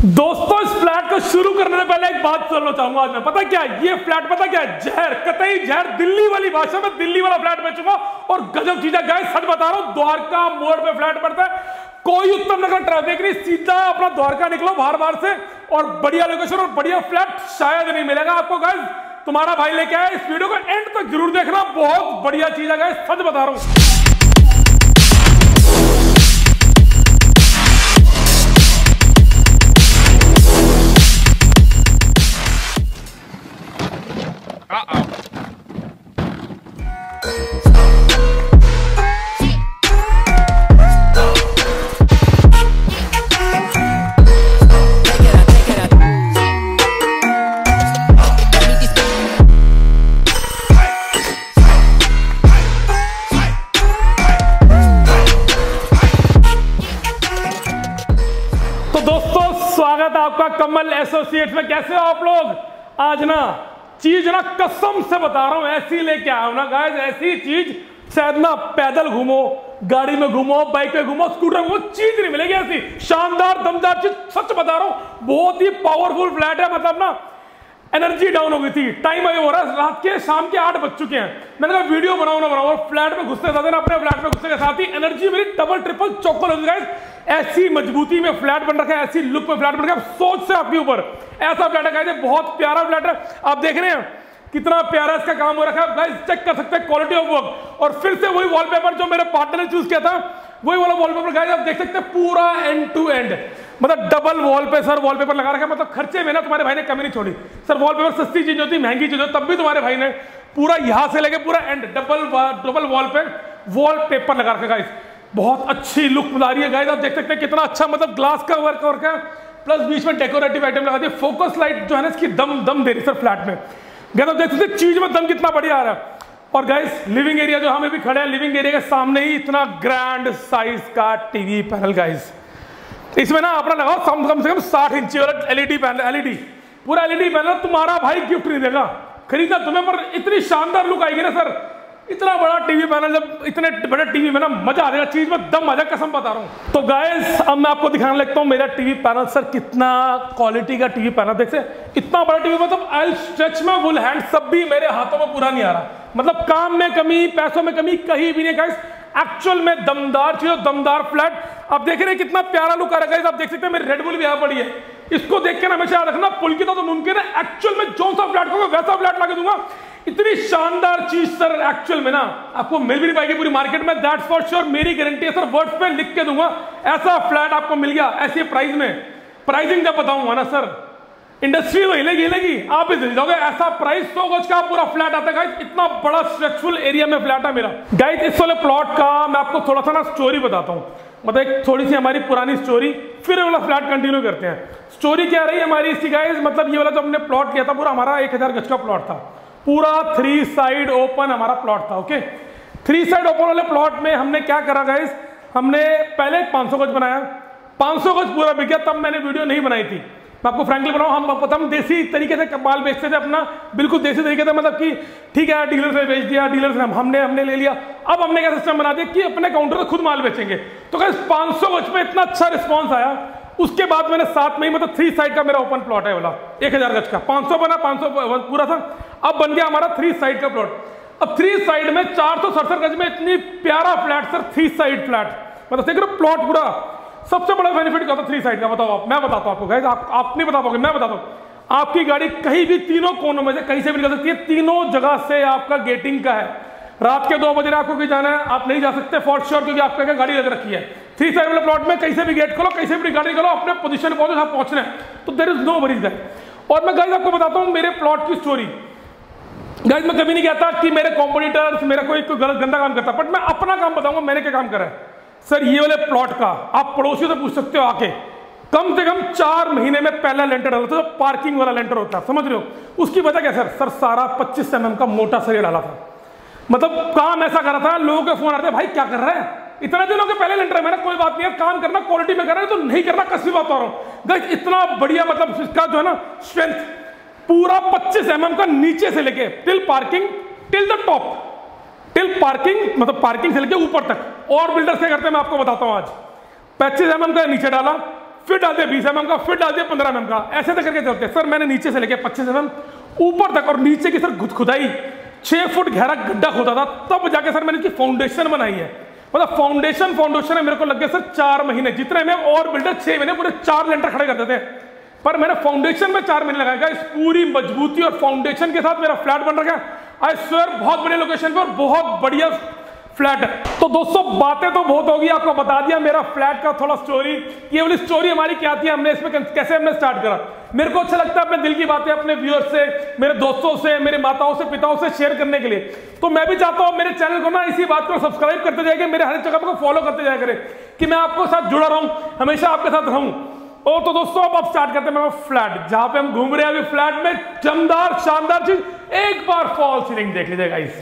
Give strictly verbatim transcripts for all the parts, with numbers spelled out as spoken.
दोस्तों इस फ्लैट को शुरू करने से पहले एक बात करना चाहूंगा आज मैं। पता क्या ये फ्लैट पता क्या है? जहर, कतई जहर। दिल्ली वाली भाषा में दिल्ली वाला फ्लैट बेचूंगा और गजब चीज है गाइस, सच बता रहा हूं। द्वारका मोड़ पे फ्लैट पड़ता है, कोई उत्तम नगर ट्रैफिक नहीं, सीधा अपना द्वारका निकलो बाहर बाहर से और बढ़िया लोकेशन और बढ़िया फ्लैट शायद नहीं मिलेगा आपको गाइस। तुम्हारा भाई लेके आया, इस वीडियो को एंड तक जरूर देखना, बहुत बढ़िया चीज है गाइस, सच बता रहा हूं। स्वागत है आपका कमल एसोसिएट्स में। कैसे हो आप लोग? आज ना चीज ना कसम से बता रहा हूं ऐसी लेके आया हूं ना गाइस, ऐसी चीज शायद ना पैदल घूमो, गाड़ी में घूमो, बाइक पे घूमो, स्कूटर में घूमो, चीज नहीं मिलेगी ऐसी शानदार दमदार चीज। सच बता रहा हूं, बहुत ही पावरफुल फ्लैट है। मतलब ना एनर्जी डाउन हो गई थी, टाइम अभी हो रहा है रात के शाम के आठ बज चुके हैं। मैंने कहा वीडियो बनाओ ना बनाओ, और फ्लैट में घुसते साथ ना अपने फ्लैट में घुसने के साथ ही एनर्जी मेरी डबल ट्रिपल चौकल हो गई। ऐसी मजबूती में फ्लैट बन रखा है, ऐसी लुक में फ्लैट बन रखा है, सोच से आपके ऊपर ऐसा फ्लैट है गाइस, बहुत प्यारा फ्लैट है। आप देख रहे हैं कितना प्यारा इसका काम हो रखा है गाइस, चेक कर सकते हैं क्वालिटी ऑफ वर्क। और फिर से वही वॉलपेपर जो मेरे पार्टनर ने चूज किया था, वही वाला वॉलपेपर गाइस आप देख सकते हैं, पूरा एंड टू एंड, मतलब डबल वॉल पे सर वॉलपेपर लगा रखा है। मतलब खर्चे में ना तुम्हारे भाई ने कमी नहीं छोड़ी। सर वॉलपेपर सस्ती चीज होती, महंगी चीज होती, तब भी तुम्हारे भाई ने पूरा यहां से लेके पूरा एंड डबल डबल वॉल पे वॉलपेपर लगा रखा है गाइस। बहुत अच्छी लुक बना रही है गाइस, आप देख सकते हैं कितना अच्छा, मतलब ग्लास का वर्क वर्क है, प्लस बीच में डेकोरेटिव आइटम लगा दिया। फोकस लाइट जो है ना इसकी दम दम दे रही है सर फ्लैट में। गाइस आप देख सकते हैं चीज में दम कितना बढ़िया आ रहा है। और गाइस लिविंग एरिया जो हमें भी खड़े हैं, लिविंग एरिया के सामने ही इतना ग्रैंड साइज का टीवी पैनल गाइस। इसमें ना अपना लगाओ कम से कम साठ इंची वाला एलईडी पैनल, एलईडी पूरा एलईडी पैनल तुम्हारा भाई गिफ्ट नहीं देगा, खरीदना तुम्हें, पर इतनी शानदार लुक आएगी ना सर। इतना बड़ा टीवी पैनल, जब इतने बड़े टीवी में ना मजा आ जाएगा, चीज में दम आ जाएगा, कसम बता रहा हूं। तो गाइस अब मैं आपको दिखाने लगता हूं मेरा टीवी पैनल। सर कितना क्वालिटी का टीवी पैनल, देख से इतना बड़ा टीवी, मतलब आई स्ट्रेच में फुल हैंड, सब भी मेरे हाथों में पूरा नहीं आ रहा। मतलब काम में कमी, पैसों में कमी कहीं भी नहीं गाइस, एक्चुअल में दमदार चीज, दमदार फ्लैट। आप देख रहे हैं कितना प्यारा लुक आ रहा है गाइस। आप देख सकते हैं मेरी रेड बुल भी यहाँ पड़ी है, इसको देख के ना हमेशा याद रखना, पुलकित तो मुमकिन है, एक्चुअल में जो सा फ्लैट को वैसा फ्लैट ला के दूंगा। इतनी शानदार चीज सर एक्चुअल में ना आपको मिल भी नहीं पाएगी पूरी मार्केट में, दैट्स फॉर श्योर, मेरी गारंटी है सर, वर्ड्स पे लिख के दूंगा। ऐसा फ्लैट आपको मिल गया ऐसे प्राइस में, प्राइसिंग जब बताऊंगा ना सर, इंडस्ट्री तो हिलेगी हिलेगी, आप भी जाओगे। ऐसा प्राइस सौ गज का पूरा फ्लैट आता है गाइस, इतना बड़ा स्ट्रेचफुल एरिया में फ्लैट है मेरा गाइस। इस वाले प्लॉट का मैं आपको थोड़ा सा ना स्टोरी बताता हूँ, मतलब एक थोड़ी सी हमारी पुरानी स्टोरी, फिर वाला फ्लैट कंटिन्यू करते हैं। स्टोरी क्या रही हमारी इसकी गाइस, मतलब ये वाला जो हमने प्लॉट किया था पूरा हमारा एक हजार गज का प्लॉट था, पूरा थ्री साइड ओपन हमारा प्लॉट था। ओके, थ्री साइड ओपन वाले प्लॉट में हमने क्या करा गाइस, हमने पहले पाँच सौ गज बनाया, पाँच सौ गज पूरा बिक गया, तब मैंने वीडियो नहीं बनाई थी, मैं आपको फ्रैंकली बनाऊं। हम हम देसी तरीके से माल बेचते थे अपना, बिल्कुल देसी तरीके से, मतलब कि ठीक है डीलर से बेच दिया, डीलर से हमने हमने ले लिया। अब हमने क्या सिस्टम बना दिया कि अपने काउंटर से खुद माल बेचेंगे। तो गाइस पाँच सौ गज में इतना अच्छा रिस्पॉन्स आया, उसके बाद मैंने सात में ही, मतलब थ्री साइड का मेरा ओपन प्लॉट है वाला, एक हजार गज का, पाँच सौ बना, पाँच सौ पूरा था, अब बन गया हमारा थ्री साइड का प्लॉट। अब थ्री साइड में चार सौ सड़सठ गज में इतनी प्यारा flat sir, three side flat, मतलब देख रहे हो प्लॉट पूरा। सबसे बड़ा बेनिफिट क्या था थ्री साइड का, बताओ आप, मैं बताता हूं आपको गाइस, आप, आप नहीं बता पाओगे, मैं बताता हूं। आपकी गाड़ी कहीं भी तीनों कोनों में से कहीं से भी निकल सकती है, तीनों जगह से आपका गेटिंग का है। रात के दो बजे आपको कहीं जाना है, आप नहीं जा सकते फॉर श्योर, क्योंकि आपका क्या गाड़ी लग रखी है। थ्री साइड वाले प्लॉट में कहीं से भी गेट खोलो, कहीं से भी गाड़ी खोलो, अपने पोजीशन पे पहुंचो, पहुंचना है, तो there is no worries guys. और मैं गाइस आपको बताता हूं मेरे प्लॉट की स्टोरी गाइस। मैं कभी नहीं कहता कि मेरे कॉम्पिटिटर्स मेरा कोई गलत गंदा काम करता, बट मैं अपना काम बताऊंगा मैंने क्या काम करा है सर। ये वाले प्लॉट का आप पड़ोसियों से पूछ सकते हो आके, कम से कम चार महीने में पहला लेंटर डाला था, जो पार्किंग वाला लेंटर होता है, समझ रहे हो? उसकी वजह क्या सर, सर सारा पच्चीस एम एम का मोटा सरिया डाला था, मतलब काम ऐसा करा था, लोगों के फोन आते भाई क्या कर रहे हैं, इतने दिनों के पहले लेंटर है। मैंने कोई बात नहीं है, काम करना क्वालिटी में कर रहे हैं तो नहीं करना, कसमी बात हो रहा हूँ गाइस। इतना बढ़िया, मतलब इसका जो है ना स्ट्रेंथ, पूरा पच्चीस एम एम का नीचे से लेके till parking till the top, till parking, मतलब पार्किंग से लेके ऊपर तक। और बिल्डर्स क्या करते हैं मैं आपको बताता हूं आज। पच्चीस एम एम का नीचे डाला, फिर डाल दिया बीस एम एम का, फिर डाल दिया पंद्रह एम एम का, ऐसे तक करके चलते हैं सर। मैंने नीचे से लेके पच्चीस एम एम ऊपर तक और नीचे की सर खुदाई छह फुट गहरा गड्ढा खोदा था, तब जाके सर मैंने इसकी फाउंडेशन बनाई है। मतलब फाउंडेशन फाउंडेशन है मेरे को लग गया सर चार महीने, जितने में और बिल्डर छह महीने पूरे चार लेंटर खड़े कर देते हैं, पर मैंने फाउंडेशन में चार महीने लगाया। इस पूरी मजबूती और फाउंडेशन के साथ मेरा फ्लैट बन रखा है। आई स्वेयर बहुत बढ़िया लोकेशन पे और बहुत बढ़िया फ्लैट है। तो दोस्तों बातें तो बहुत होगी, आपको बता दिया मेरा फ्लैट का थोड़ा स्टोरी। ये वाली स्टोरी हमारी क्या थी, हमने इसमें कैसे हमने स्टार्ट करा। मेरे को अच्छा लगता है अपने दिल की बातें अपने व्यूअर्स से, मेरे दोस्तों से, मेरे माताओं से, पिताओं से शेयर करने के लिए। तो मैं भी चाहता हूं मेरे चैनल को ना इसी बात को सब्सक्राइब करते जाएगा, मेरे हर जगह को फॉलो करते जाया करे कि मैं आपको साथ जुड़ा रहूं, हमेशा आपके साथ रहूं। और तो दोस्तों अब आप स्टार्ट करते हैं मेरा फ्लैट, जहां पे हम घूम रहे हैं अभी फ्लैट में। जमदार शानदार चीज, एक बार फॉल सीलिंग देख लीजिए गाइस,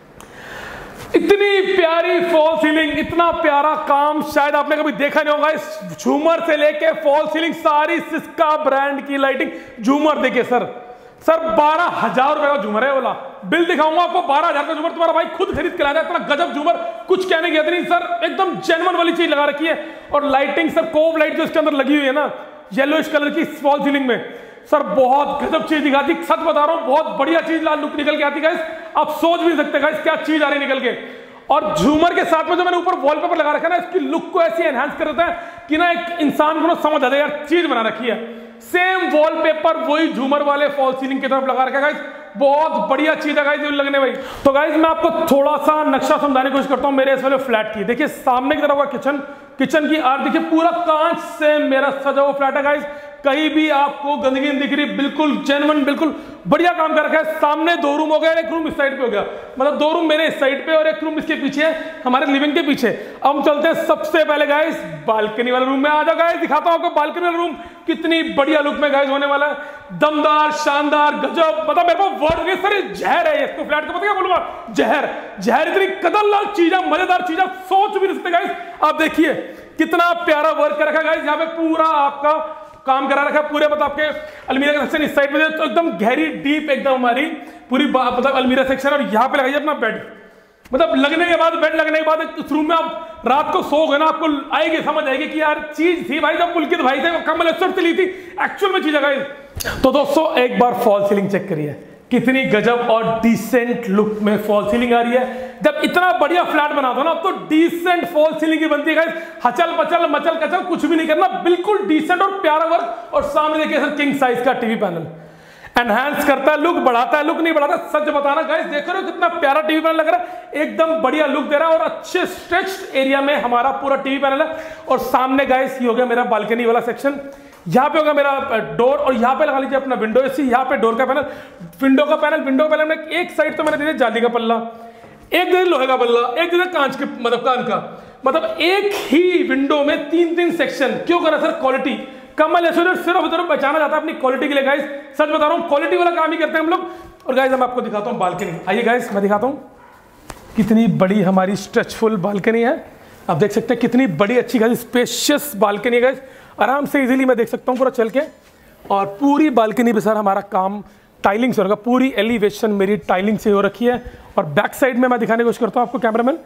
इतनी प्यारी फॉल सीलिंग, इतना प्यारा काम शायद आपने कभी देखा नहीं होगा। इस झूमर से लेके फॉल सीलिंग सारी सिस्का ब्रांड की लाइटिंग। झूमर देखिए सर, सर बारह हजार रुपए का झूमर है वाला, बिल दिखाऊंगा आपको। बारह हजार का झूमर तुम्हारा भाई खुद खरीद के लाया, इतना गजब झूमर, कुछ कहने की नहीं सर, एकदम जेन्युइन वाली चीज लगा रखी है। और लाइटिंग सर, कोव लाइट जो इसके अंदर लगी हुई है ना येलोइश कलर की फॉल सीलिंग में, सर बहुत गजब चीज दिखाती, सच बता रहा हूं बहुत बढ़िया चीज लाल लुक निकल के आती गाइस। आप सोच भी सकते गाइस क्या चीज आ रही निकल के। और झूमर के साथ में जो मैंने ऊपर वॉलपेपर लगा रखा है ना, इसकी लुक को ऐसे एनहांस कर देता है कि ना एक इंसान को ना समझ आ जाए यार चीज बना रखी है। सेम वॉलपेपर वही झूमर वाले फॉल सीलिंग की तरफ लगा रखा है गाइस, बहुत बढ़िया चीज है गाइस ये लगने भाई। तो गाइस मैं आपको थोड़ा सा नक्शा समझाने की कोशिश करता हूं मेरे इस वाले फ्लैट की। देखिए सामने की तरफ का किचन, किचन की आर देखिए पूरा कांच से मेरा सजा हुआ फ्लैट है गाइस, कहीं भी आपको गंदगी नहीं दिख रही, बिल्कुल जेन्युइन, बिल्कुल बढ़िया काम कर रखा है। सामने दो रूम हो गया, एक रूम इस साइड पे हो गया, मतलब दो रूम मेरे इस साइड पे और एक रूम इसके पीछे है, हमारे लिविंग के पीछे। अब हम चलते हैं सबसे पहले गाइस बालकनी वाले रूम में। आ जाओ गाइस, दिखाता हूं आपको बालकनी वाला रूम कितनी बढ़िया लुक में गाइस होने वाला है, दमदार शानदार गजब। मतलब मेरे को वर्ड नहीं सर, जहर है इसको, फ्लैट को पता क्या बोलूंगा, जहर जहर। इतनी कदरदार चीज है, मजेदार चीज है, सोच भी नहीं सकते गाइस। आप देखिए कितना प्यारा वर्क कर रखा है गाइस, यहाँ पे पूरा आपका काम करा रखा है, पूरे मतलब आपके अलमीरा का सेक्शन इस साइड में तो एकदम गहरी डीप एकदम हमारी पूरी मतलब अलमीरा सेक्शन। और यहाँ पे लगाइए अपना बेड, मतलब लगने के बाद बेड लगने के बाद उस रूम में आप रात को सो गए ना, आपको आएगी समझ आएगी कि यार चीज थी भाई, जब पुलकित भाई थे कमल से ली थी, एक्चुअल में चीज है। तो दोस्तों एक बार फॉल सीलिंग चेक करिए, कितनी गजब और डिसेंट लुक में फॉल सीलिंग आ रही है। जब इतना बढ़िया फ्लैट बना दो ना तो डिसेंट फॉल सीलिंग की बनती है, हचल पचल मचल कचल कुछ भी नहीं करना, बिल्कुल डिसेंट और प्यारा वर्क। और सामने देखिए सर किंग साइज का टीवी पैनल, एनहांस करता है, लुक बढ़ाता है, लुक नहीं बढ़ाता, सच बताना गाइस, देख रहे हो कितना प्यारा टीवी पैनल लग रहा है, एकदम बढ़िया लुक दे रहा है। और अच्छे स्ट्रेच्ड एरिया में हमारा पूरा टीवी पैनल है। और सामने गाइस ये हो गया मेरा बालकनी वाला सेक्शन, यहाँ पे होगा मेरा डोर और यहाँ पे लगा लीजिए अपना विंडो एसी, यहाँ पे डोर का पैनल, विंडो का पैनल, विंडो पैनल में एक साइड तो मैंने दे दिया जाली का पल्ला, एक दे लोहे का पल्ला, एक दे कांच के मतलब कान का, मतलब एक ही विंडो में तीन तीन सेक्शन। क्यों करा सर, क्वालिटी। कमल एसोसिएट सिर्फ उधर बचाना चाहता है अपनी क्वालिटी के लिए गाइस, सच बता रहा हूँ क्वालिटी वाला काम ही करते हैं हम लोग। और गाइस मैं आपको दिखाता हूँ बालकनी, आइए गाइस मैं दिखाता हूँ कितनी बड़ी हमारी स्ट्रेचफुल बालकनी है। आप देख सकते हैं कितनी बड़ी अच्छी खासी स्पेशियस बालकनी है गाइस, आराम से इजीली मैं देख सकता हूँ पूरा चल के। और पूरी बालकनी पे सर हमारा काम टाइलिंग से होगा, पूरी एलिवेशन मेरी टाइलिंग से हो रखी है। और बैक साइड में मैं दिखाने की कोशिश करता हूँ आपको, कैमरामैन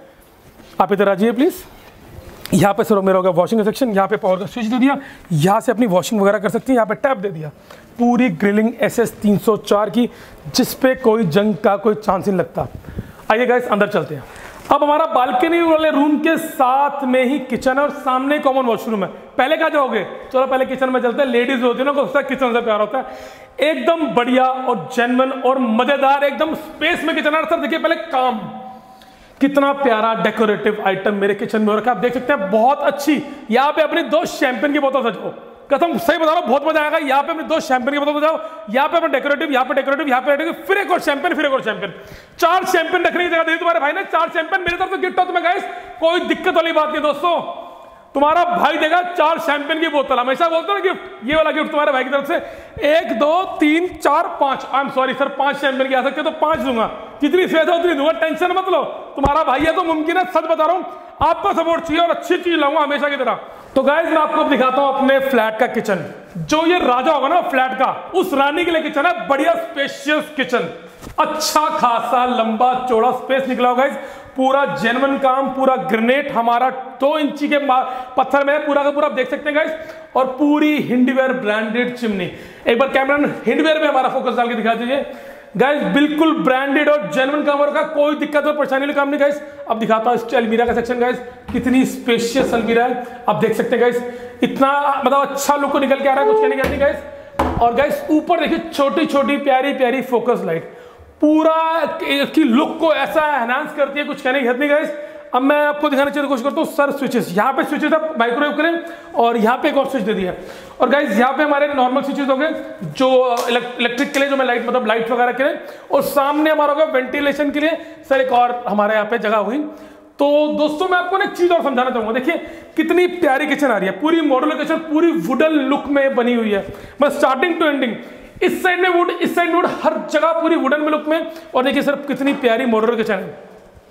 आप इधर आ जाइए प्लीज़। यहाँ पे सर मेरा होगा वॉशिंग का सेक्शन, यहाँ पे पावर का स्विच दे दिया, यहाँ से अपनी वॉशिंग वगैरह कर सकती हैं, यहाँ पे टैप दे दिया, पूरी ग्रिलिंग एस एस तीन सौ चार की, जिस पे कोई जंग का कोई चांस नहीं लगता। आइए गाइस अंदर चलते हैं। अब हमारा बालकनी वाले रूम के साथ में ही किचन है और सामने कॉमन वॉशरूम है। पहले कहाँ जाओगे, चलो पहले किचन में चलते हैं। लेडीज होती है ना, उसका किचन से प्यार होता है, एकदम बढ़िया और जेन्युइन और मजेदार एकदम स्पेस में किचन है। सर देखिए पहले काम, कितना प्यारा डेकोरेटिव आइटम मेरे किचन में हो रखा है, आप देख सकते हैं, बहुत अच्छी। यहाँ पे अपनी दो शैंपेन की बोतल सजाओ, कसम सही बता रहा हूँ बहुत मजा आएगा। यहाँ पे अपने दो शैंपेन की बोतल सजाओ, यहाँ पे अपना डेकोरेटिव, यहाँ पे डेकोरेटिव, यहाँ पे डेकोरेटिव, फिर एक और शैंपेन, फिर एक और शैंपेन, चार शैंपेन रखने की जगह दी तुम्हारे भाई ने, चार शैंपेन मेरी तरफ से गिफ्ट हो तुम्हें गाइस, कोई दिक्कत वाली बात नहीं दोस्तों। तुम्हारा भाई देगा चार शैंपेन की बोतल, हमेशा बोलते हो ना गिफ्ट, ये वाला गिफ्ट तुम्हारे भाई की तरफ से, एक दो तीन चार पांच, आई एम सॉरी सर पांच शैंपेन की आ सकते तो पांच दूंगा, जितनी स्वेद हो उतनी दूंगा, टेंशन मत लो, तुम्हारा भाई है तो मुमकिन है, सच बता रहा हूं आपको सपोर्ट चाहिए और अच्छी चीज लाऊंगा हमेशा की तरह। तो गाइस मैं आपको दिखाता हूं अपने फ्लैट का किचन, जो ये राजा होगा ना फ्लैट का, उस रानी के लिए किचन है, बढ़िया स्पेशियस किचन, अच्छा खासा लंबा चौड़ा स्पेस निकला होगा, पूरा जेन्युइन काम, पूरा ग्रेनाइट हमारा दो इंची के पत्थर में पूरा का पूरा आप देख सकते हैं गाइस। और पूरी हिंडवेयर ब्रांडेड चिमनी। एक बार कैमरा हिंडवेयर में हमारा फोकस डाल के दिखा दीजिए गाइस, बिल्कुल ब्रांडेड और जेन्युइन काम का, कोई दिक्कत और परेशानी वाली काम नहीं गाइस। अब दिखाता हूं इस अलमीरा का सेक्शन गाइस, कितनी स्पेशियस अलमीरा है, आप देख सकते हैं गाइस, इतना मतलब अच्छा लुक को निकल के आ रहा है, कुछ कहने की नहीं गाइस। और गाइस ऊपर देखिए छोटी छोटी प्यारी प्यारी फोकस लाइट, पूरा की लुक को ऐसा एनहांस करती है, कुछ कहने की हद नहीं गाइस। अब मैं आपको दिखाने की कोशिश करता हूँ सर स्विचेस, यहाँ पे स्विचेस आप माइक्रोवेव करें और यहाँ पे एक और स्विच दे दिया। और गाइस यहाँ पे हमारे नॉर्मल स्विचेस हो गए जो इलेक्ट्रिक के लिए, जो मैं लाइट मतलब लाइट वगैरह के लिए, और सामने हमारा होगा वेंटिलेशन के लिए सर एक और हमारे यहाँ पे जगह हुई। तो दोस्तों मैं आपको ना एक चीज और समझाना चाहूंगा, देखिए कितनी प्यारी किचन आ रही है, पूरी मॉड्यूलर किचन पूरी वुडन लुक में बनी हुई है, बस स्टार्टिंग टू एंडिंग, इस साइड में वुड, इस साइड में वुड, हर जगह पूरी वुडन में लुक में। और देखिए सर कितनी प्यारी मॉड्यूलर किचन है,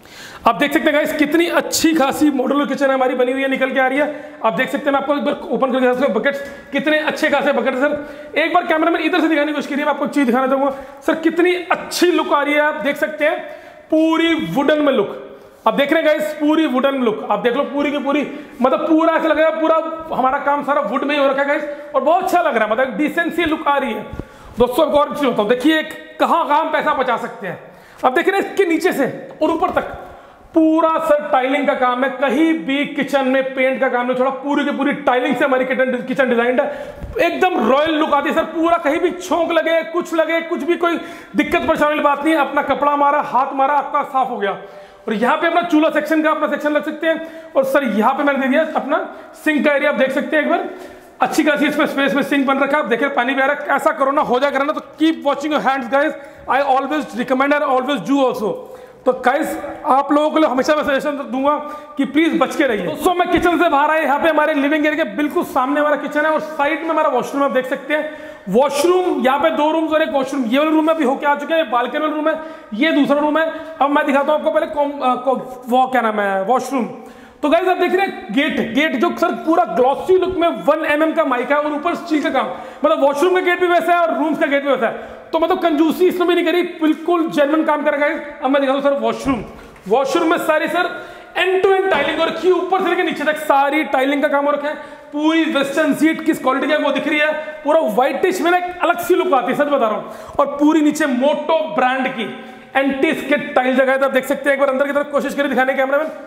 आप देख सकते हैं गाइस कितनी अच्छी खासी मॉड्यूलर किचन हमारी बनी हुई है, निकल के आ रही है। आप देख सकते हैं, मैं आपको एक बार ओपन करके बकेट्स, कितने अच्छे खासे बकेट सर। एक बार कैमरा में इधर से दिखाने की कोशिश करिए, मैं आपको एक चीज दिखाना चाहूंगा सर, कितनी अच्छी लुक आ रही है, आप देख सकते हैं पूरी वुडन में लुक, आप देख रहे हैं गाइस पूरी वुडन लुक, आप देख लो पूरी की पूरी, मतलब पूरा ऐसा लग रहा है पूरा हमारा काम सारा वुड में ही हो रखा है गाइस, और बहुत अच्छा लग रहा है, मतलब डिसेंसी लुक आ रही है। दोस्तों एक और चीज बताऊं, देखिए कहां कहां पैसा बचा सकते हैं, अब देख रहे हैं इसके नीचे से और ऊपर तक पूरा सर टाइलिंग का काम है, कहीं भी किचन में पेंट का काम नहीं छोड़ा, पूरी की पूरी टाइलिंग से हमारी किचन किचन डिजाइंड है, एकदम रॉयल लुक आती है सर, पूरा कहीं भी छोंक लगे कुछ लगे कुछ भी कोई दिक्कत परेशानी वाली बात नहीं है, अपना कपड़ा मारा हाथ मारा आपका साफ हो गया। और यहाँ पे अपना चूल्हा सेक्शन का अपना सेक्शन लग सकते हैं, और सर यहाँ पे मैंने दे दिया अपना सिंक का एरिया, आप देख सकते हैं एक बार अच्छी खासी इसमें स्पेस में सिंक बन रखा है, आप देखिए पानी भी आ रहा है, ऐसा करो ना हो जाएगा ना, तो keep watching your hands guys, I always recommend and always do also. तो गाइस आप लोगों के लिए हमेशा मैं सजेशन दूंगा कि प्लीज बच के रहिए। दोस्तों मैं किचन से बाहर आए, यहाँ पे हमारे लिविंग एरिया के बिल्कुल सामने हमारा किचन है, और साइड में हमारा वॉशरूम आप देख सकते हैं। वॉशरूम यहाँ पे दो रूम्स और एक वॉशरूम, ये वाला रूम में अभी होके आ चुके हैं, बालकनी वाला रूम है, ये दूसरा रूम है। अब मैं दिखाता हूँ आपको पहले वो क्या नाम है वॉशरूम। तो गाइस आप देख रहे हैं गेट, गेट जो सर पूरा ग्लॉसी लुक में वन एम एम का माइक है और ऊपर स्टील का काम, मतलब वॉशरूम का गेट भी वैसा है और रूम्स का गेट भी वैसा है, तो मतलब कंजूसी इसमें भी नहीं करी, बिल्कुल जेन्युइन काम करेगा। अब मैं दिखाता हूं सर वॉशरूम, वॉशरूम में सारी sir end to end tiling हो रखी है, ऊपर से लेकर नीचे तक सारी टाइलिंग का काम हो रखा है, पूरी वेस्टर्न सीट किस क्वालिटी की है वो दिख रही है, पूरा व्हाइटिश में ना एक अलग सी लुक आती है, सच बता रहा हूं। और पूरी नीचे मोटो ब्रांड की एंटी स्किड टाइल जगह है, आप देख सकते हैं, एक बार अंदर की तरफ कोशिश करें दिखाने कैमरा में,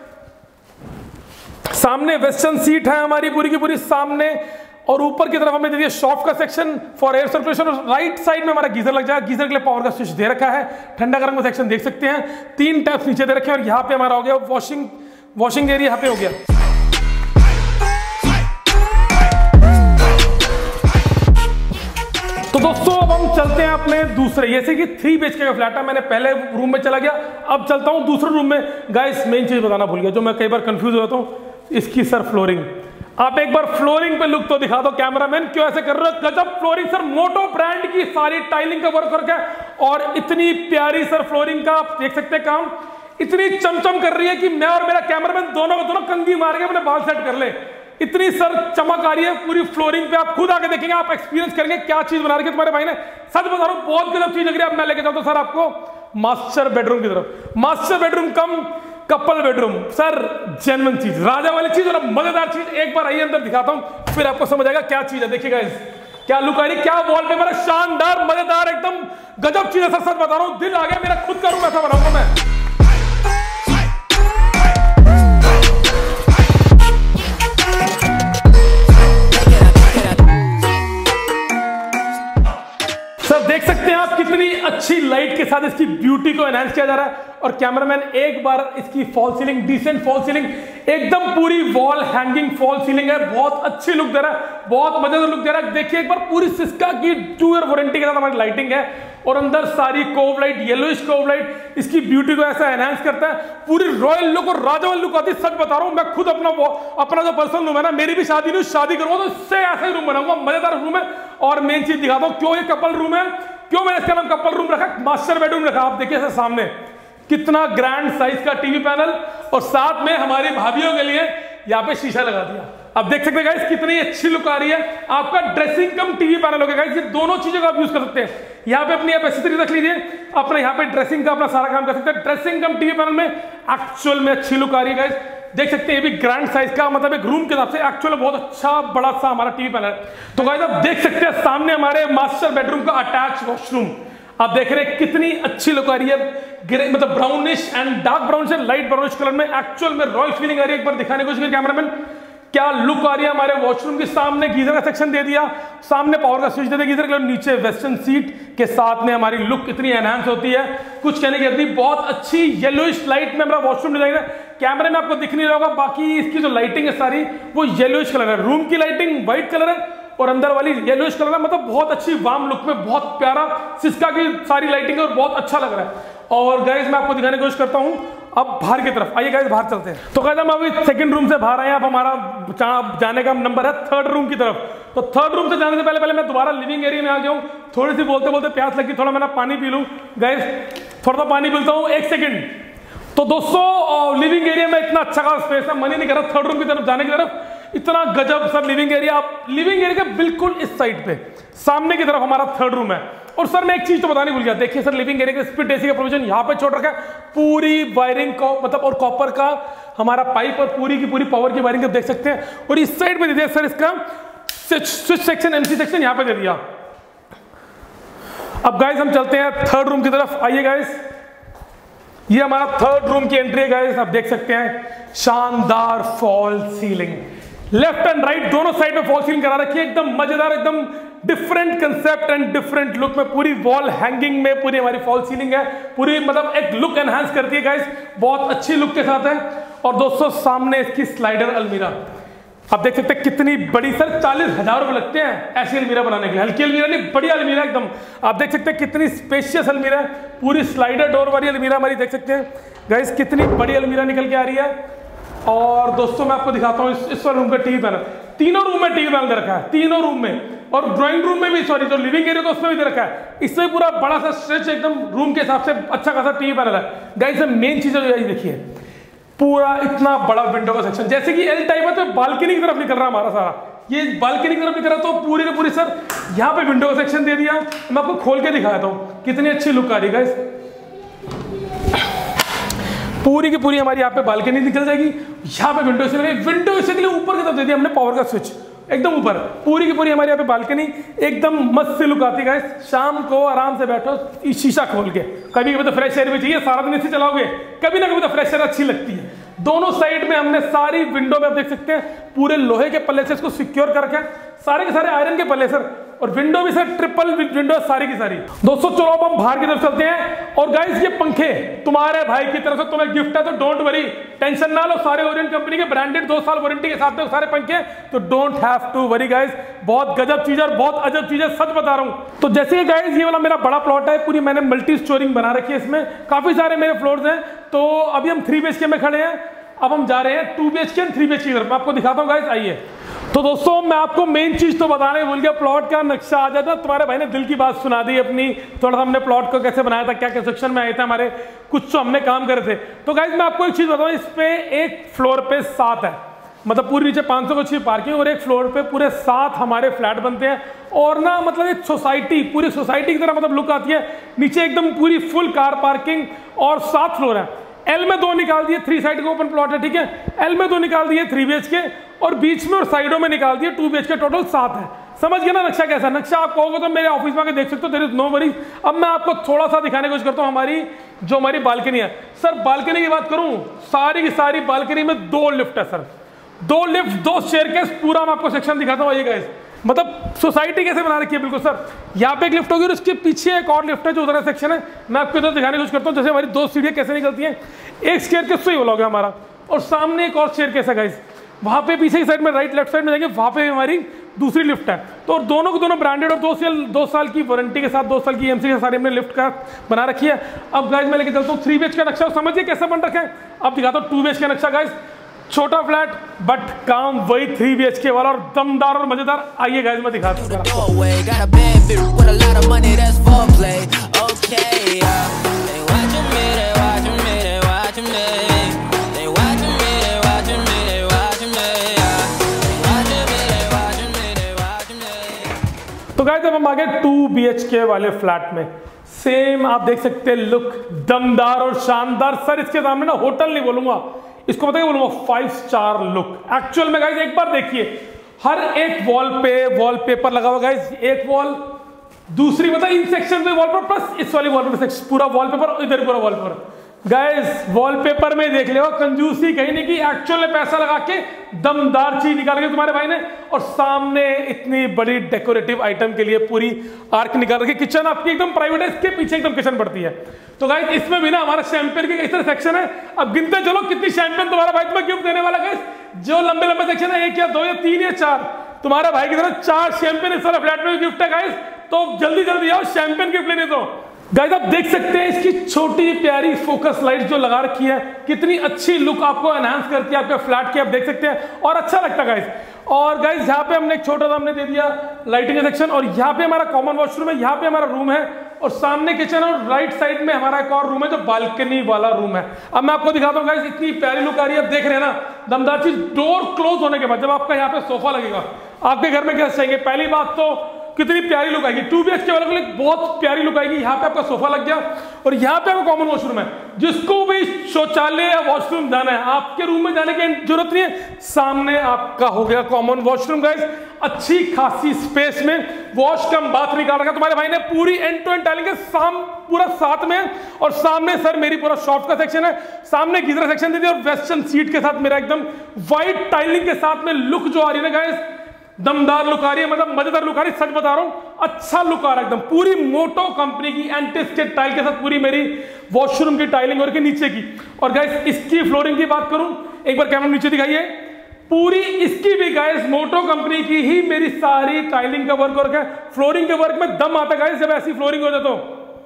सामने वेस्टर्न सीट है हमारी पूरी की पूरी सामने, और ऊपर की तरफ हमने दे दिया शॉप का सेक्शन फॉर एयर सर्कुलेशन, और राइट साइड में हमारा गीजर लग जाएगा, गीजर के लिए पावर का स्विच दे रखा है, ठंडा गर्म का सेक्शन देख सकते हैं, तीन टैप्स नीचे दे रखे हैं, और यहाँ पे हमारा हो गया वॉशिंग वॉशिंग एरिया यहाँ पे हो गया। तो दोस्तों अब हम चलते हैं अपने दूसरे, जैसे कि थ्री बी एच के का फ्लैट है, मैंने पहले रूम में चला गया, अब चलता हूं दूसरे रूम में। गाइस मेन चीज बताना भूल गया, जो मैं कई बार कंफ्यूज हो जाता हूं, इसकी सर फ्लोरिंग, आप एक बार फ्लोरिंग पे लुक तो दिखा दो कैमरामैन, क्यों ऐसे कर रहे हो, गजब फ्लोरिंग सर, मोटो ब्रांड की सारी टाइलिंग का वर्क करके, और इतनी प्यारी सर फ्लोरिंग का आप देख सकते हैं काम, इतनी चमचम कर रही है कि मैं और मेरा कैमरामैन दोनों को दोनों कंघी मार के अपने बाल सेट कर ले, इतनी सर चमक आ रही है पूरी फ्लोरिंग पे, आप खुद आके देखेंगे, आप एक्सपीरियंस करेंगे क्या चीज बना रही है तुम्हारे भाई ने, सच बता रहा हूं बहुत गजब चीज लग रही है। अब मैं लेके जाता हूं सर आपको मास्टर बेडरूम की तरफ, master bedroom cum couple bedroom, sir genuine चीज, राजा वाली चीज और मजेदार चीज, एक बार आइए अंदर दिखाता हूं, फिर आपको समझ आएगा क्या चीज है। देखिएगा इस क्या लुक आ रही, क्या वॉलपेपर है, शानदार मजेदार एकदम गजब चीज है सर, सच बता रहा हूं, दिल आ गया मेरा, खुद का रूम ऐसा बनाऊंगा मैं। देख सकते हैं आप कितनी अच्छी लाइट के साथ इसकी ब्यूटी को एनहांस किया जा रहा है, और कैमरामैन एक बार इसकी fall ceiling, decent fall ceiling, एकदम पूरी वॉल हैंगिंग फॉल सीलिंग है, बहुत अच्छी लुक दे रहा है, बहुत मजेदार लुक दे रहा है। देखिए एक बार पूरी सिस्का की टू ईयर वारंटी के साथ हमारी लाइटिंग है, और अंदर सारी cove light, yellowish cove light इसकी ब्यूटी को ऐसा एनहांस करता है, पूरी रॉयल लुक और राजवाल लुक आती है। सच बता रहा हूं मैं खुद अपना अपना जो पर्सनल रूम है ना, मेरी भी शादी नहीं, शादी करूंगा तो इससे ऐसा ही रूम बनाऊंगा, मजेदार रूम है। और मेन चीज दिखाता हूं क्यों ये कपल रूम है, क्यों मैंने इसका नाम कपल रूम रखा, मास्टर बेडरूम रखा। आप देखिए सामने कितना ग्रैंड साइज का टीवी पैनल, और साथ में हमारी भाभीियों के लिए यहाँ पे शीशा लगा दिया। अब देख सकते हैं गाइस कितनी अच्छी लुक आ रही है, आपका ड्रेसिंग कम टीवी पैनल होगा गाइस, ये दोनों चीजों का आप यूज कर सकते हैं। यहाँ पे अपनी आप ऐसी तरीके रख लीजिए, अपना यहाँ पे ड्रेसिंग का अपना सारा काम कर सकते हैं, ड्रेसिंग कम टीवी पैनल में एक्चुअल में अच्छी लुक आ रही है गाइस। देख सकते हैं ये भी ग्रैंड साइज का, मतलब एक रूम के हिसाब से एक्चुअली बहुत अच्छा बड़ा सा हमारा टीवी पैनल है। तो गाइस आप देख सकते हैं सामने हमारे मास्टर बेडरूम का अटैच वॉशरूम, आप देख रहे हैं कितनी अच्छी लुक आ रही है, ग्रे मतलब ब्राउनिश एंड डार्क ब्राउन से लाइट ब्राउनिश कलर में, एक्चुअल में रॉयल फीलिंग आ रही है। एक बार दिखाने की कोशिश करिए कैमरामैन, क्या लुक आ रही है हमारे वॉशरूम की। सामने गीजर का सेक्शन दे दिया, सामने पावर का स्विच दे दिया गीजर के, नीचे वेस्टर्न सीट के साथ में हमारी लुक इतनी एनहांस होती है, कुछ कहने की जरूरत नहीं। बहुत अच्छी येलोइश लाइट में हमारा वॉशरूम डिजाइन है, कैमरे में आपको दिख नहीं रहा होगा, बाकी इसकी जो लाइटिंग है सारी वो येलोइश कलर है, रूम की लाइटिंग व्हाइट कलर है और अंदर वाली येलोइश कलर है, मतलब बहुत अच्छी वार्म लुक में बहुत प्यारा सिस्का की सारी लाइटिंग है और बहुत अच्छा लग रहा है। और गाइस मैं आपको दिखाने की कोशिश करता हूं अब बाहर की तरफ, आइए गाइस बाहर चलते हैं। तो गाइस हम अभी सेकंड रूम से बाहर आए हैं, अब हमारा जाने का नंबर है थर्ड रूम की तरफ। तो थर्ड रूम से जाने से पहले पहले मैं दोबारा लिविंग एरिया में आ गया हूं, थोड़ी सी बोलते बोलते प्यास लगी, थोड़ा मैं पानी पी लूं गाइस, थोड़ा सा पानी पीता हूं, एक सेकेंड। तो दोस्तों लिविंग एरिया में इतना अच्छा खास स्पेस है, मन ही नहीं कर रहा थर्ड रूम की तरफ जाने की तरफ, इतना गजब सर लिविंग एरिया। आप लिविंग एरिया के बिल्कुल इस साइड पे सामने की तरफ हमारा थर्ड रूम है। और सर मैं एक चीज तो बताने भूल गया, देखिए सर लिविंग एरिया के स्प्लिट एसी का प्रोविजन यहाँ पे छोड़ रखा है, पूरी वायरिंग को मतलब और कॉपर का हमारा पाइप और पूरी की पूरी पावर की वायरिंग आप देख सकते हैं। और इस साइड पे दे दिया सर इसका स्विच सेक्शन, एमसी सेक्शन यहाँ पे दे दिया। अब गाइस हम चलते हैं थर्ड रूम की तरफ, आइए गाइस, ये हमारा थर्ड रूम की एंट्री है गाइस, आप देख सकते हैं शानदार fall ceiling, left and right दोनों साइड में फॉल सीलिंग करा रखी है, एकदम मजेदार, एकदम different concept and different look में, पूरी वॉल हैंगिंग में पूरी हमारी फॉल सीलिंग है, पूरी मतलब एक लुक एनहांस करती है गाइस, बहुत अच्छी लुक के साथ है। और दोस्तों सामने इसकी स्लाइडर अलमीरा आप देख सकते हैं कितनी बड़ी, सर चालीस हजार रुपए लगते हैं ऐसी अलमीरा बनाने के लिए, हल्की अलमीरा नहीं बड़ी अलमीरा एकदम, आप देख सकते हैं कितनी स्पेशियस अलमीरा है, पूरी स्लाइडर डोर वाली अलमीरा हमारी देख सकते हैं गाइस, कितनी बड़ी अलमीरा निकल के आ रही है। और दोस्तों मैं आपको दिखाता हूँ इस, इस रूम का टीवी पैनल, तीनों रूम में टीवी पैनल रखा है, तीनों रूम में, और ड्राइंग रूम में भी, सॉरी जो लिविंग एरिया था उसमें भी रखा है, इसमें पूरा बड़ा सा स्ट्रेच एकदम रूम के हिसाब से अच्छा खासा टीवी पैनल है गाइस। मेन चीज देखिए पूरा इतना बड़ा विंडो का सेक्शन, जैसे कि एल टाइप है तो बालकनी की तरफ निकल रहा है हमारा सारा, ये बालकनी की तरफ निकल रहा तो पूरी की पूरी सर यहाँ पे विंडो का सेक्शन दे दिया, मैं आपको खोल के दिखाता हूँ कितनी अच्छी लुक आ रही है गाइस, पूरी की पूरी हमारी यहाँ पे बालकनी निकल जाएगी, यहाँ पे विंडो से विंडो से के लिए ऊपर की तरफ दे दिया हमने पावर का स्विच एकदम ऊपर, पूरी की पूरी हमारे यहाँ पे बालकनी एकदम मस्त से लुक आती है गाइस। शाम को आराम से बैठो शीशा खोल के, कभी कभी तो फ्रेश एयर भी चाहिए, सारा दिन इसे चलाओगे, कभी ना कभी तो फ्रेश एयर अच्छी लगती है। दोनों साइड में हमने सारी विंडो में आप देख सकते हैं पूरे लोहे के पल्ले से इसको सिक्योर कर रखा है, सारे के सारे आयरन के पल्ले सर, और विंडो भी सर ट्रिपल विंडो सारी की सारी। दोस्तों चलो अब हम बाहर की तरफ चलते हैं। और गाइस ये पंखे तुम्हारे भाई की तरफ से तुम्हें गिफ्ट है, तो डोंट वरी, टेंशन ना लो, सारे ओरिएंट कंपनी के ब्रांडेड दो साल वारंटी के साथ में सारे पंखे, तो don't have to worry guys, बहुत गजब चीज है और बहुत अजब चीज है, सच बता रहा हूं। तो जैसे कि गाइस ये वाला मेरा बड़ा प्लॉट है, पूरी मैंने मल्टी स्टोरिंग बना रखी है, इसमें काफी सारे मेरे फ्लोर्स हैं। तो अभी हम थ्री बीएचके में खड़े हैं, अब हम जा रहे हैं two BHK and three BHK की तरफ, मैं आपको दिखाता हूँ गाइस, आइए। तो दोस्तों मैं आपको मेन चीज तो बताने भूल गया, प्लॉट का नक्शा आ जाता, तुम्हारे भाई ने दिल की बात सुना दी अपनी, थोड़ा सा हमने प्लॉट को कैसे बनाया था, क्या कंस्ट्रक्शन में आए थे हमारे, कुछ तो हमने काम करे थे। तो गाइस मैं आपको एक चीज बताऊं, इस पे एक फ्लोर पे सात है, मतलब पूरी नीचे पाँच सौ की पार्किंग और एक फ्लोर पे पूरे सात हमारे फ्लैट बनते हैं, और ना मतलब एक सोसाइटी, पूरी सोसाइटी की तरह मतलब लुक आती है, नीचे एकदम पूरी फुल कार पार्किंग और सात फ्लोर है। एल में दो निकाल दिए, थ्री साइड का ओपन प्लॉट है, ठीक है, एल में दो निकाल दिए थ्री बीएचके, और बीच में और साइडों में निकाल दिए टू बीएचके, टोटल सात है। समझ गया ना नक्शा कैसा, नक्शा आप कहोगे तो मेरे ऑफिस में आके देख सकते हो, देयर इज नो वरी। अब मैं आपको थोड़ा सा दिखाने की कोशिश करता हूँ हमारी जो हमारी बालकनी है। सर बालकनी की बात करूँ, सारी की सारी बालकनी में दो लिफ्ट है सर, दो लिफ्ट, दो स्टेयरकेस, पूरा मैं आपको सेक्शन दिखाता हूँ, आइए गाइस। मतलब सोसाइटी कैसे बना रखी है बिल्कुल सर, यहाँ पे एक लिफ्ट होगी और उसके पीछे एक और लिफ्ट है जो उधर सेक्शन है, मैं आपको इधर दिखाने की कोशिश करता हूँ, जैसे हमारी दो सीढ़ियाँ कैसे निकलती हैं, एक स्टेयरकेस तो ही बोला होगा हमारा, और सामने एक और स्टेयरकेस है गाइस, वहाँ पे पीछे की साइड में राइट लेफ्ट साइड में जाएंगे, वहाँ पे हमारी दूसरी लिफ्ट है। तो और दोनों को दोनों ब्रांडेड और दो साल दो साल की वारंटी के साथ, दो साल की ईएमसी के सारे हमने लिफ्ट का बना रखी है। अब गाइस मैं लेके चलता हूँ थ्री बीएच का नक्शा, समझिए कैसा बन रखा है। अब दिखाता हूँ टू बीएच का नक्शा गाइस, छोटा फ्लैट बट काम वही थ्री बीएचके वाला और दमदार और मजेदार। आइए गाइस मैं दिखाता हूँ। तो गाइस अब हम आ गए टू बीएचके वाले फ्लैट में, सेम आप देख सकते हैं लुक दमदार और शानदार। सर इसके सामने ना होटल नहीं बोलूंगा, इसको बताइए बोलूंगा फाइव स्टार लुक। एक्चुअल में गाइस एक बार देखिए, हर एक वॉल पे वॉलपेपर लगा हुआ गाइस, एक वॉल, दूसरी मतलब इन सेक्शन में वॉलपेपर प्लस इस वाली वॉलपेपर सेक्शन, पूरा वॉलपेपर, इधर पूरा वॉलपेपर। गाइस वॉलपेपर में देख लो कंजूसी कहीं नहीं की, एक्चुअल में पैसा लगा के दमदार चीज निकाल के तुम्हारे भाई ने, और सामने इतनी बड़ी डेकोरेटिव आइटम के लिए पूरी आर्क निकाल रखी। किचन आपकी एकदम प्राइवेट है, इसके पीछे एकदम किचन पड़ती है। तो गाइस इसमें भी ना हमारा शैंपेन के इस तरह सेक्शन है। अब गिनते चलो कितनी शैंपेन तुम्हारा भाई तुम्हें गिफ्ट देने वाला गाइस। जो लंबे लंबे सेक्शन है, एक या दो या तीन या चार, तुम्हारा भाई की तरफ चार शैंपेन इस वाला फ्लैट में गिफ्ट है गाइस। तो जल्दी जल्दी आओ शैंपेन गिफ्ट लेने दो। गाइस आप देख सकते हैं इसकी छोटी प्यारी फोकस लाइट जो लगा रखी है, कितनी अच्छी लुक आपको एनहांस करती है आपके फ्लैट की, आप देख सकते हैं, और अच्छा लगता है गाइस। और गाइस यहाँ पे हमने एक छोटा सा हमने दे दिया लाइटिंग का सेक्शन, और यहाँ पे हमारा कॉमन वॉशरूम है, यहाँ पे हमारा रूम है, और सामने किचन, और राइट साइड में हमारा एक और रूम है जो बालकनी वाला रूम है। अब मैं आपको दिखाता हूँ गाइस, इतनी प्यारी लुक आ रही है, आप देख रहे हैं ना, दमदार चीज। डोर क्लोज होने के बाद जब आपका यहाँ पे सोफा लगेगा, आपके घर में गेस्ट आएंगे, पहली बात तो कितनी प्यारी लुक आएगी, टू बी एच के वालों के लिए बहुत प्यारी लुक आएगी। यहाँ पे आपका सोफा लग गया, और यहाँ पे आपका कॉमन वॉशरूम है। जिसको भी शौचालय या वॉशरूम जाना है, आपके रूम में जाने की जरूरत नहीं है, सामने आपका हो गया कॉमन वॉशरूम गाइस। अच्छी खासी स्पेस में वॉश कम बाथ निकाल रखा तुम्हारे भाई ने, पूरी एंड टू एंड टाइलिंग के साम पूरा साथ में, और सामने सर मेरी पूरा शॉप का सेक्शन है, सामने गीजर सेक्शन दे दिया, और वेस्टर्न सीट के साथ मेरा एकदम व्हाइट टाइलिंग के साथ में लुक जो आ रही है ना गाइस, दमदार लुक आ रही है, मतलब मजेदार लुक आ रही है, सच बता रहा हूं, अच्छा लुक आ रहा है एकदम। पूरी मोटो कंपनी की एंटी-स्केड टाइल के साथ पूरी मेरी वॉशरूम की टाइलिंग और के नीचे की। और गाइस इसकी फ्लोरिंग की बात करूं, एक बार कैमरा नीचे दिखाइए, पूरी इसकी भी गाइस मोटो कंपनी की ही मेरी सारी टाइलिंग का वर्क वर्क है। फ्लोरिंग के वर्क में दम आता है गाइस जब ऐसी फ्लोरिंग हो जाए तो।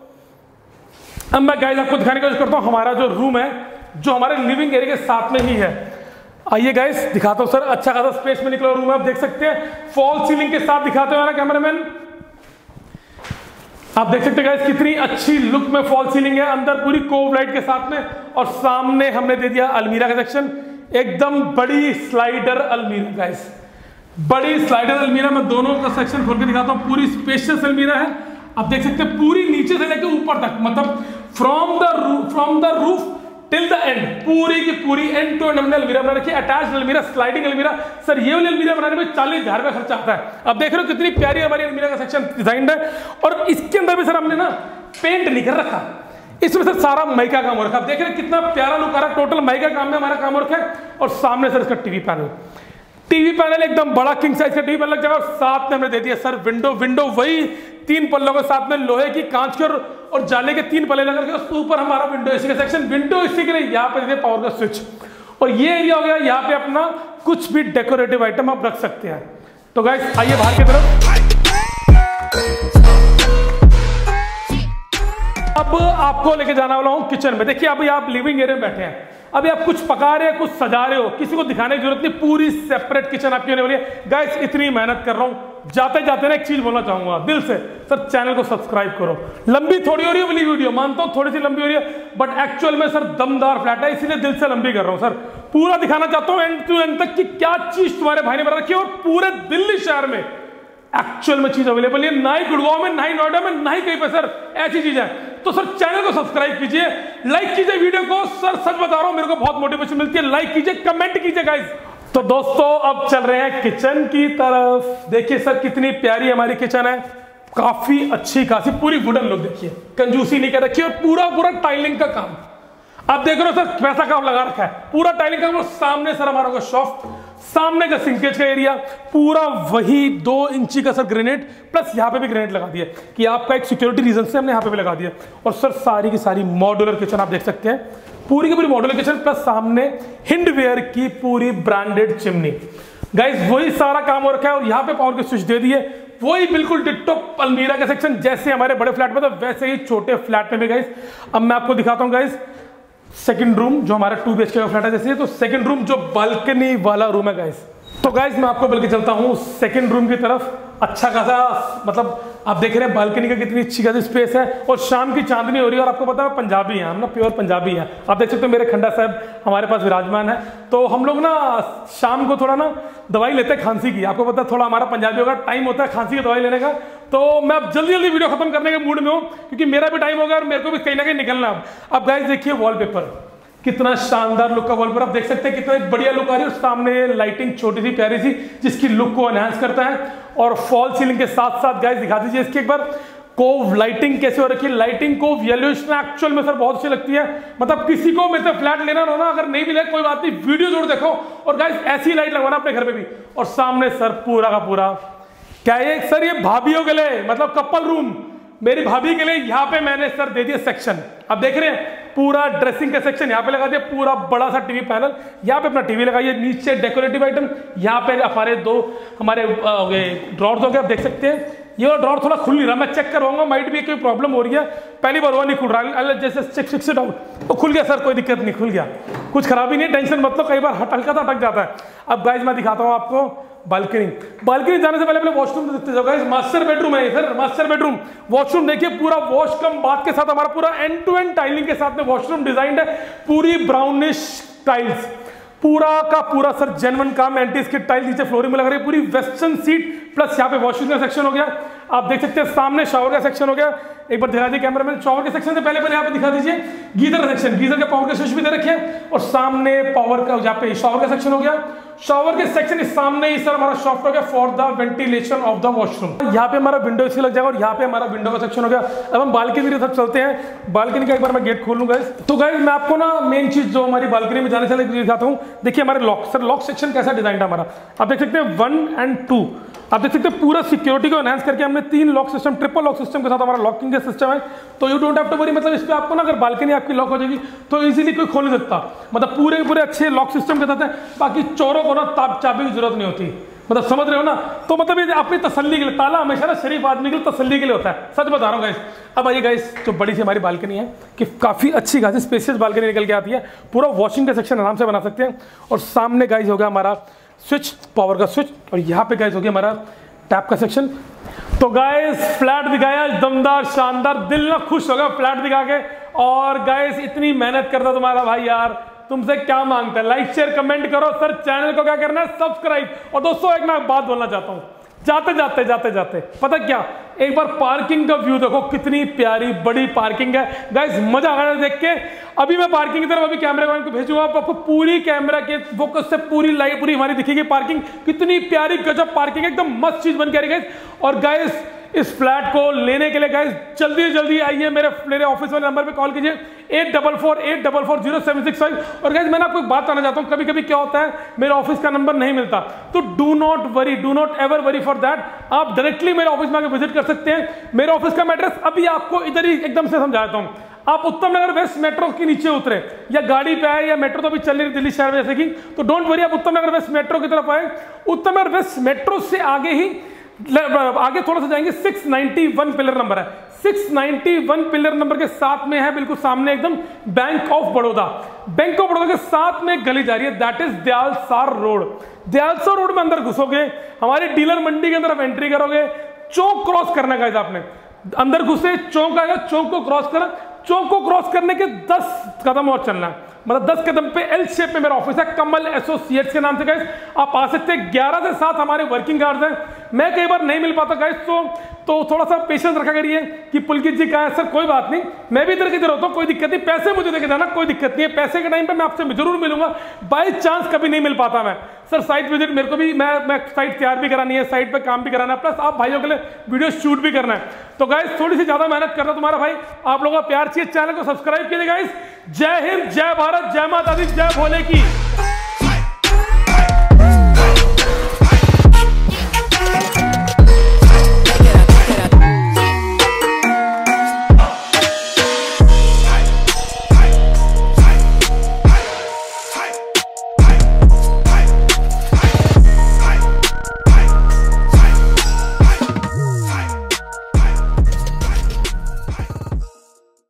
अब मैं गाइस आपको दिखाने की कोशिश करता हूं हमारा जो रूम है, जो हमारे लिविंग एरिया के साथ में ही है। आइए गाइस दिखाता हूं सर, अच्छा खासा स्पेस में निकला रूम है, आप देख सकते हैं, फॉल सीलिंग के साथ दिखाते हैं कैमरामैन। आप देख सकते हैं गाइस कितनी अच्छी लुक में फॉल सीलिंग है, अंदर पूरी कोव लाइट के साथ में, और सामने हमने दे दिया अलमीरा का सेक्शन, एकदम बड़ी स्लाइडर अलमीरा गाइस, बड़ी स्लाइडर अलमीरा। मैं दोनों का सेक्शन खोल के दिखाता हूं, पूरी स्पेशियस अलमीरा है, आप देख सकते हैं, पूरी नीचे से लेकर ऊपर तक, मतलब from the roof from the roof till the end, पूरी की पूरी एंड टू एंड हमने अलमीरा बना रखी है, अटैच्ड अलमीरा, स्लाइडिंग अलमीरा। सर ये वाली अलमीरा बनाने में चालीस हजार रुपया खर्चा आता है। अब देख रहे हो कितनी प्यारी हमारी अलमीरा का सेक्शन डिजाइन्ड है, और इसके अंदर भी सर हमने ना पेंट नहीं कर रखा, इसमें सर सारा माइका काम हो रखा। आप देख रहे हैं कितना प्यारा लुक आ रहा है, टोटल माइका काम में हमारा काम हो रखा है। और सामने सर इसका टीवी पैनल, टीवी पैनल एकदम बड़ा किंग साइज का टीवी पैनल लग जाएगा, और साथ में हमने दे दिया सर विंडो, विंडो वही तीन पल्लों के साथ में लोहे की, कांच के और जाले के तीन पल्ले लगा के, ऊपर हमारा विंडो एसी का सेक्शन, विंडो एसी के लिए यहाँ पे दे दिया पावर का स्विच, और ये एरिया हो गया, यहाँ पे अपना कुछ भी डेकोरेटिव आइटम आप रख सकते हैं। तो गाइस आइए बाहर की तरफ, अब आपको लेके जाना वाला हूं किचन में। देखिए अभी आप लिविंग एरिया में बैठे हैं, अभी आप कुछ पका रहे हैं, कुछ सजा रहे हो, किसी को दिखाने की जरूरत नहीं, पूरी सेपरेट किचन आपकी होने वाली है। गाइस इतनी मेहनत कर रहा हूं, जाते जाते ना एक चीज बोलना चाहूंगा दिल से, सर चैनल को सब्सक्राइब करो। लंबी थोड़ी हो रही है वाली वीडियो, मानता हूं थोड़ी सी लंबी हो रही है, बट एक्चुअल में सर दमदार फ्लैट है, इसीलिए दिल से लंबी कर रहा हूं सर। पूरा दिखाना चाहता हूं एंड टू एंड तक कि क्या चीज तुम्हारे भाई ने बना रखी है, और पूरे दिल्ली शहर में एक्चुअल में चीज अवेलेबल है, ना ही गुड़गांव में, ना ही नोएडा में, ना ही कहीं पे सर ऐसी चीज है। तो सर चैनल को सब्सक्राइब कीजिए, लाइक कीजिए वीडियो को, सर सच बता रहा हूं मेरे को बहुत मोटिवेशन मिलती है, लाइक कीजिए, कमेंट कीजिए गाइस। तो दोस्तों अब चल रहे हैं किचन की तरफ। देखिए सर कितनी प्यारी हमारी किचन है, काफी अच्छी खासी, पूरी वुडन लुक, देखिए कंजूसी नहीं कर रखी, और पूरा पूरा टाइलिंग का काम आप देख रहे हो सर, पैसा काम लगा रखा है, पूरा टाइलिंग का काम। सामने सर हमारा होगा शॉप, सामने का सिंकेज का एरिया, पूरा वही दो इंची का सर ग्रेनेड, प्लस यहाँ पे भी ग्रेनेड लगा दिया कि आपका एक सिक्योरिटी रीजन से हमने यहाँ पे भी लगा दिया। और सर सारी की सारी मॉड्यूलर किचन आप देख सकते हैं, पूरी की पूरी मॉड्यूलर किचन, प्लस सामने हिंडवेयर की पूरी ब्रांडेड चिमनी। गाइस वही सारा काम हो रखा है, और यहाँ पे पावर के स्विच दे दिए, वही बिल्कुल डिट्टो अलमीरा का सेक्शन, जैसे हमारे बड़े फ्लैट में था वैसे ही छोटे फ्लैट में भी। गाइस अब मैं आपको दिखाता हूँ गाइस सेकंड रूम, जो हमारा टू बी एच के का फ्लैट है जैसे, तो सेकंड रूम जो बालकनी वाला रूम है गाइस। तो गाइस मैं आपको बल्कि चलता हूँ सेकंड रूम की तरफ। अच्छा खासा, मतलब आप देख रहे हैं बालकनी का कितनी अच्छी खासी स्पेस है, और शाम की चांदनी हो रही है, और आपको पता है पंजाबी हैं हम ना, प्योर पंजाबी हैं। आप देख सकते हो मेरे खंडा साहब हमारे पास विराजमान है, तो हम लोग ना शाम को थोड़ा ना दवाई लेते हैं खांसी की, आपको पता है थोड़ा हमारा पंजाबियों का टाइम होता है खांसी की दवाई लेने का। तो मैं अब जल्दी जल्दी वीडियो खत्म करने के मूड में हूँ, क्योंकि मेरा भी टाइम होगा और मेरे को भी कहीं ना कहीं निकलना। अब अब गाइस देखिए वॉलपेपर कितना शानदार लुक का वॉलपेपर आप देख सकते हैं, कितना बढ़िया लुक आ रही है। और सामने लाइटिंग छोटी सी प्यारी सी जिसकी लुक को एनहांस करता है। और फॉल सीलिंग के साथ साथ गाइस दिखा दीजिए इसकी एक बार कोव लाइटिंग कैसे हो रखी है। लाइटिंग कोव येलोइश में एक्चुअल में सर बहुत अच्छी लगती है। मतलब किसी को मेरे से फ्लैट लेना हो ना, अगर नहीं मिले कोई बात नहीं, वीडियो जरूर देखो। और गाइस ऐसी लाइट लगवाना अपने घर पे भी। और सामने सर पूरा का पूरा क्या है सर, ये भाभीियों के लिए मतलब कपल रूम, मेरी भाभी के लिए यहाँ पे मैंने सर दे दिया सेक्शन। आप देख रहे हैं पूरा ड्रेसिंग का सेक्शन यहाँ पे लगा दिया, पूरा बड़ा सा टीवी पैनल यहाँ पे अपना टीवी लगाइए। नीचे डेकोरेटिव आइटम, यहाँ पे हमारे दो हमारे ड्रॉर्स हो गए, आप देख सकते हैं। ये ड्रॉर थोड़ा खुल नहीं रहा, मैं चेक करवाऊंगा, माइट भी कोई प्रॉब्लम हो रही है। पहली बार हुआ नहीं खुल रहा, जैसे चेक चेक से डाउन तो खुल गया सर, कोई दिक्कत नहीं, खुल गया, कुछ खराबी नहीं, टेंशन मत लो। कई बार हल्का सा अटक जाता है। अब गाइस मैं दिखाता हूँ आपको बालकनी। बालकनी जाने से पहले अपने वॉशरूम देखते जाओ गाइस। मास्टर बेडरूम है सर, मास्टर बेडरूम। वॉशरूम देखिए पूरा वॉश कम बाथ के साथ, हमारा पूरा एंड टू एंड टाइलिंग के साथ में वॉशरूम डिजाइन है। पूरी ब्राउनिश टाइल्स, पूरा का पूरा सर जेन्युइन काम, एंटी स्किड टाइल नीचे फ्लोरिंग में लग रही है, पूरी वेस्टर्न सीट प्लस यहाँ पे वॉशरूम का सेक्शन हो गया। आप देख सकते हैं सामने शावर का सेक्शन हो गया। एक बार दिखा दीजिए कैमरा में, शावर के सेक्शन से पहले पहले यहाँ पे दिखा दीजिए गीजर का सेक्शन, गीजर के पावर के स्विच भी दे रखे हैं। और सामने पावर का यहाँ पे शावर का सेक्शन हो गया। शावर के सेक्शन के सामने ही सर हमारा शॉफ्ट हो गया for the ventilation of the washroom. यहाँ पे हमारा विंडो इसलिए लग जाएगा और यहाँ पे हमारा विंडो का सेक्शन हो गया। अब हम बालकनी की तरफ चलते हैं। बालकनी का एक बार मैं गेट खोल लूंगा। तो गाइस मैं आपको ना मेन चीज जो हमारी बालकनी में जाने से दिखाता हूँ। देखिए हमारे लॉक, सर लॉक सेक्शन कैसा डिजाइन था हमारा, आप देख सकते हैं वन एंड टू। आप देख सकते हैं पूरा सिक्योरिटी को एनहांस करके हमने तीन lock system, triple lock system के साथ हमारा लॉकिंग का सिस्टम है। तो you don't have to worry, मतलब इस पे आपको ना अगर बालकनी आपकी लॉक हो जाएगी तो इजीली कोई खोल नहीं सकता। मतलब पूरे पूरे अच्छे लॉक सिस्टम के साथ है। बाकी चोरों को ना ताब चाबी की जरूरत नहीं होती, मतलब समझ रहे हो ना। तो मतलब ये अपनी तसल्ली के लिए, ताला हमेशा ना शरीफ आदमी के लिए तसल्ली के लिए होता है, सच बता रहा हूँ गाइस। अब आइए गाइस, जो बड़ी सी हमारी बालकनी है कि काफी अच्छी खासी स्पेशियस बालकनी निकल के आती है। पूरा वॉशिंग का सेक्शन आराम से बना सकते हैं। और सामने गाइस हो गया हमारा स्विच, पावर का स्विच। और यहाँ पे गाइस हो गया हमारा टैप का सेक्शन। तो गाइस फ्लैट दिखाया दमदार शानदार, दिल ना खुश हो गया फ्लैट दिखा के। और गाइस इतनी मेहनत करता तुम्हारा भाई यार, तुमसे क्या मांगता है, लाइक शेयर कमेंट करो सर, चैनल को क्या करना है सब्सक्राइब। और दोस्तों एक मैं बात बोलना चाहता हूँ, जाते जाते जाते जाते पता क्या, एक बार पार्किंग का व्यू देखो, कितनी प्यारी बड़ी पार्किंग है गाइस, मजा आ रहा है देख के। अभी मैं पार्किंग की तरफ अभी कैमरा मैन को भेजूंगा, आपको पूरी कैमरा के फोकस से पूरी लाइट पूरी हमारी दिखेगी पार्किंग। कितनी प्यारी गजब पार्किंग, एकदम मस्त चीज बन के आ रही गाइस। और गाइस इस फ्लैट को लेने के लिए गाइस जल्दी जल्दी आइए, मेरे मेरे ऑफिस वाले नंबर पे कॉल कीजिए eight double four eight double four zero seven six five. और गाइस मैंने आपको एक बात बताना चाहता हूँ, कभी कभी क्या होता है मेरे ऑफिस का नंबर नहीं मिलता, तो do not worry, do not ever worry for that. आप डायरेक्टली मेरे ऑफिस में आकर विजिट कर सकते हैं। मेरे ऑफिस का एड्रेस अभी आपको इधर ही एकदम से समझाता हूँ। आप उत्तम नगर वेस्ट मेट्रो के नीचे उतरे या गाड़ी पे आए, या मेट्रो तो अभी चल रही दिल्ली शहर में जैसे की, तो डोंट वरी, आप उत्तम नगर वेस्ट मेट्रो की तरफ आए। उत्तम नगर वेस्ट मेट्रो से आगे ही आगे थोड़ा सा जाएंगे, six ninety one pillar number है, six ninety one pillar number के साथ में है बिल्कुल सामने एकदम bank of Baroda. Bank of Baroda के साथ में गली जा रही है, that is Dayalsar road. Dayalsar road में अंदर घुसोगे, हमारी डीलर मंडी के अंदर आप एंट्री करोगे, चौक क्रॉस करना है आपने, अंदर घुसे चौक आएगा, चौक को क्रॉस करना, चौक को क्रॉस करने के दस कदम और चलना है, मतलब दस कदम पे एल शेप में मेरा ऑफिस है, कमल एसोसिएट्स के नाम से गाइस। आप आ सकते हैं, ग्यारह से सात हमारे वर्किंग आवर्स हैं। मैं कई बार नहीं मिल पाता गाइस, तो तो थोड़ा सा पेशेंस रखा करिए कि पुलकित जी कहाँ है। सर कोई बात नहीं, मैं भी इधर किधर होता हूँ, कोई दिक्कत नहीं, पैसे मुझे देके जाना, कोई दिक्कत नहीं है। पैसे के टाइम पे मैं आपसे जरूर मिलूंगा, बाई चांस कभी नहीं मिल पाता मैं। सर साइट विजिट मेरे को भी, मैं मैं साइट तैयार भी करानी है, साइट पे काम भी कराना है, प्लस आप भाइयों के लिए वीडियो शूट भी करना है। तो गाइस थोड़ी सी ज्यादा मेहनत कर रहा तुम्हारा भाई, आप लोगों का प्यार चाहिए, चैनल को सब्सक्राइब कीजिए गाइस। जय हिंद, जय भारत, जय माता दी, जय भोले की।